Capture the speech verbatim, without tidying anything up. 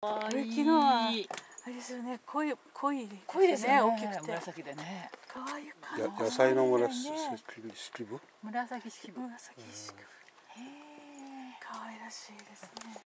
これ昨日はあれですよね、濃い濃い濃いですよね、 大きくて紫でね。 可愛いかや野菜の紫式部。 紫式部。 紫式部。へえ、可愛らしいですね。